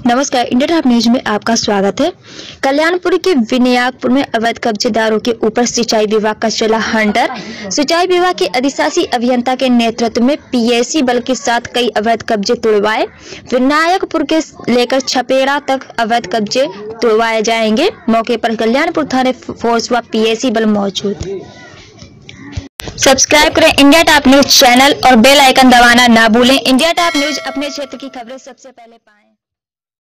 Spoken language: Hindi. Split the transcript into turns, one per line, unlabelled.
नमस्कार, इंडिया टॉप न्यूज में आपका स्वागत है। कल्याणपुर के विनायकपुर में अवैध कब्जेदारों के ऊपर सिंचाई विभाग का चला हंटर। सिंचाई विभाग के अधिशासी अभियंता के नेतृत्व में पीएसी बल के साथ कई अवैध कब्जे तोड़वाए। विनायकपुर के लेकर छपेरा तक अवैध कब्जे तोड़वाए जाएंगे। मौके पर कल्याणपुर थाने फोर्स व पीएसी बल मौजूद। सब्सक्राइब करें इंडिया टॉप न्यूज चैनल और बेल आइकन दबाना ना भूलें। इंडिया टॉप न्यूज अपने क्षेत्र की खबरें सबसे पहले पाएं।